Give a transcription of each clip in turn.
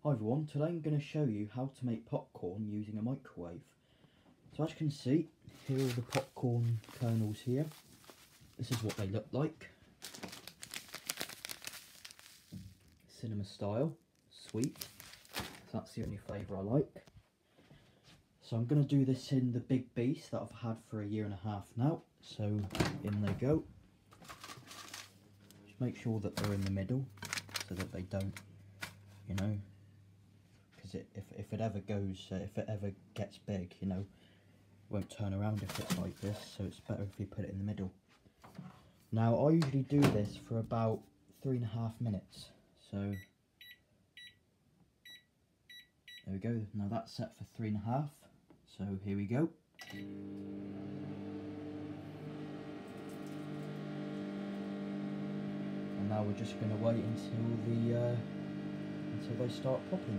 Hi everyone, today I'm going to show you how to make popcorn using a microwave. So as you can see, here are the popcorn kernels here. This is what they look like. Cinema style, sweet. So that's the only flavour I like. So I'm going to do this in the big beast that I've had for a year and a half now. So in they go. Just make sure that they're in the middle so that they don't, you know, because if it ever goes, if it ever gets big, you know, it won't turn around if it's like this, so it's better if you put it in the middle. Now I usually do this for about 3.5 minutes, so there we go. Now that's set for 3.5, so here we go. And now we're just going to wait until they start popping.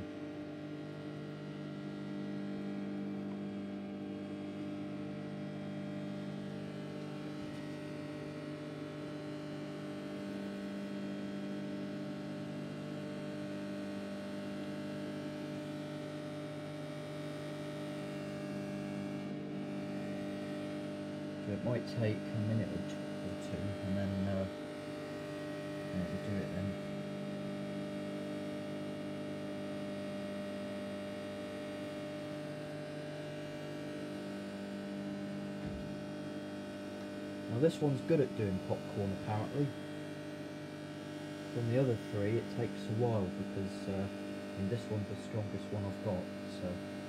So it might take a minute or two, and then we'll do it then. Now this one's good at doing popcorn apparently. From the other three it takes a while because this one's the strongest one I've got, so.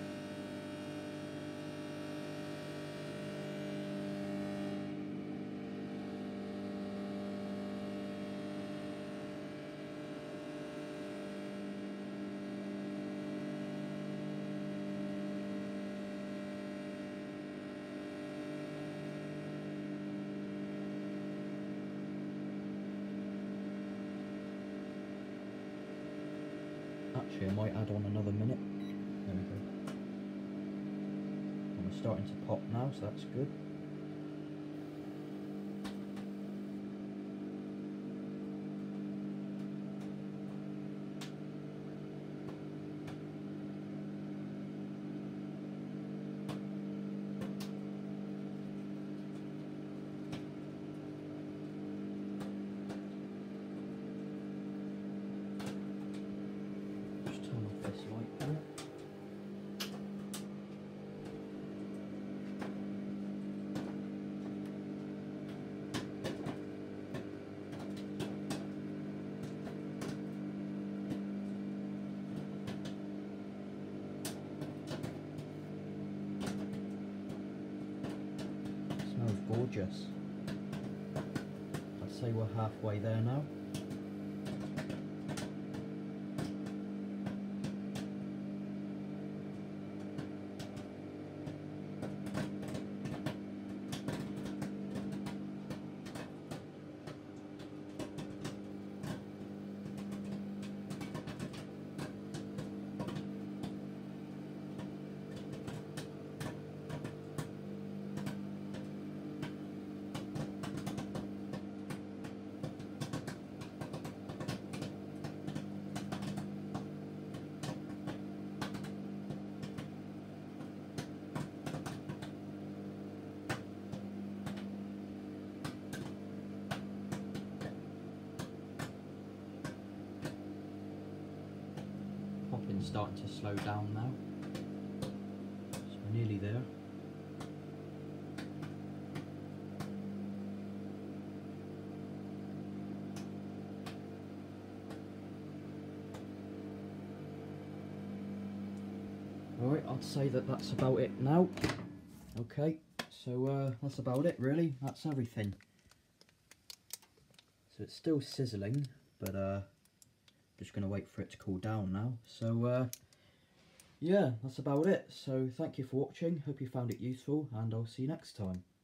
Actually, I might add on another minute. There we go. And we're starting to pop now, so that's good. Smells gorgeous. I'd say we're halfway there now. Popping's starting to slow down now, so we're nearly there. Alright, I'd say that's about it now. Okay, so that's about it really, that's everything. So it's still sizzling, but just going to wait for it to cool down now. So yeah, that's about it. So thank you for watching, hope you found it useful, and I'll see you next time.